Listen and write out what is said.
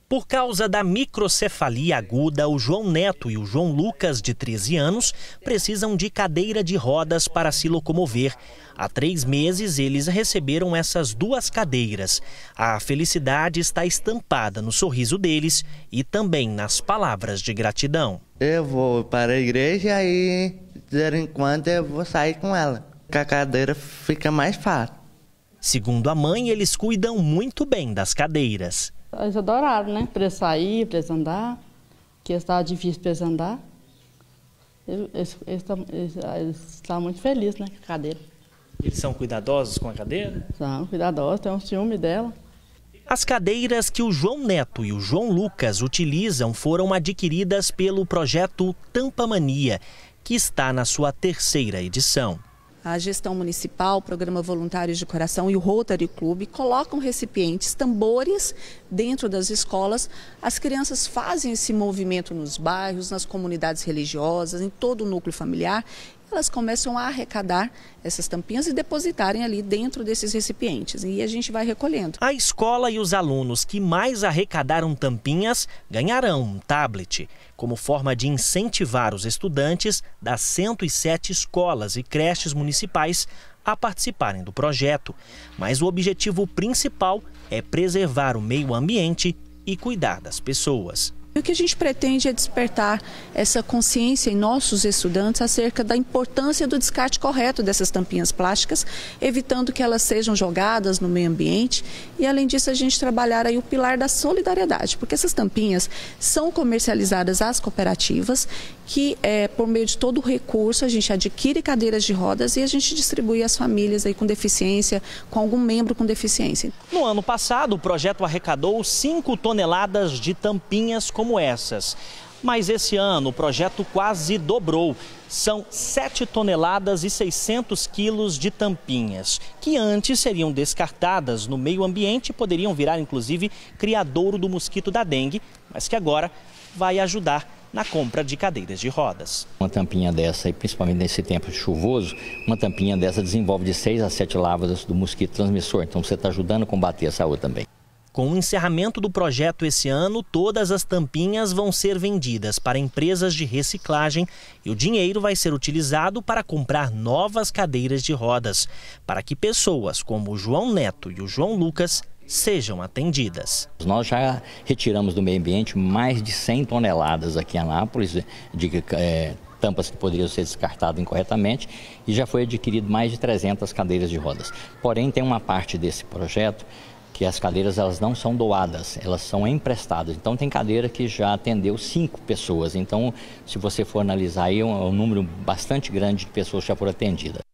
Por causa da microcefalia aguda, o João Neto e o João Lucas, de 13 anos, precisam de cadeira de rodas para se locomover. Há 3 meses, eles receberam essas 2 cadeiras. A felicidade está estampada no sorriso deles e também nas palavras de gratidão. Eu vou para a igreja e, de vez em quando, eu vou sair com ela. Com a cadeira fica mais fácil. Segundo a mãe, eles cuidam muito bem das cadeiras. Eles adoraram, né? Para eles sair, para eles andar, que estava difícil para eles andar. Eles estão muito felizes, né, com a cadeira. Eles são cuidadosos com a cadeira? São cuidadosos, tem um ciúme dela. As cadeiras que o João Neto e o João Lucas utilizam foram adquiridas pelo projeto Tampa Mania, que está na sua 3ª edição. A gestão municipal, o programa Voluntários de Coração e o Rotary Club colocam recipientes, tambores dentro das escolas. As crianças fazem esse movimento nos bairros, nas comunidades religiosas, em todo o núcleo familiar. Elas começam a arrecadar essas tampinhas e depositarem ali dentro desses recipientes. E a gente vai recolhendo. A escola e os alunos que mais arrecadaram tampinhas ganharão um tablet, como forma de incentivar os estudantes das 107 escolas e creches municipais a participarem do projeto. Mas o objetivo principal é preservar o meio ambiente e cuidar das pessoas. O que a gente pretende é despertar essa consciência em nossos estudantes acerca da importância do descarte correto dessas tampinhas plásticas, evitando que elas sejam jogadas no meio ambiente. E, além disso, a gente trabalhar aí o pilar da solidariedade, porque essas tampinhas são comercializadas às cooperativas, que por meio de todo o recurso a gente adquire cadeiras de rodas e a gente distribui às famílias aí com deficiência, com algum membro com deficiência. No ano passado, o projeto arrecadou 5 toneladas de tampinhas como essas. Mas esse ano o projeto quase dobrou. São 7 toneladas e 600 quilos de tampinhas, que antes seriam descartadas no meio ambiente e poderiam virar, inclusive, criadouro do mosquito da dengue, mas que agora vai ajudar na compra de cadeiras de rodas. Uma tampinha dessa, e principalmente nesse tempo chuvoso, uma tampinha dessa desenvolve de 6 a 7 lavadas do mosquito transmissor. Então você está ajudando a combater a saúde também. Com o encerramento do projeto esse ano, todas as tampinhas vão ser vendidas para empresas de reciclagem e o dinheiro vai ser utilizado para comprar novas cadeiras de rodas, para que pessoas como o João Neto e o João Lucas sejam atendidas. Nós já retiramos do meio ambiente mais de 100 toneladas aqui em Anápolis de tampas que poderiam ser descartadas incorretamente e já foi adquirido mais de 300 cadeiras de rodas. Porém, tem uma parte desse projeto que as cadeiras elas não são doadas, elas são emprestadas. Então tem cadeira que já atendeu 5 pessoas. Então, se você for analisar aí, é um número bastante grande de pessoas que já foram atendidas.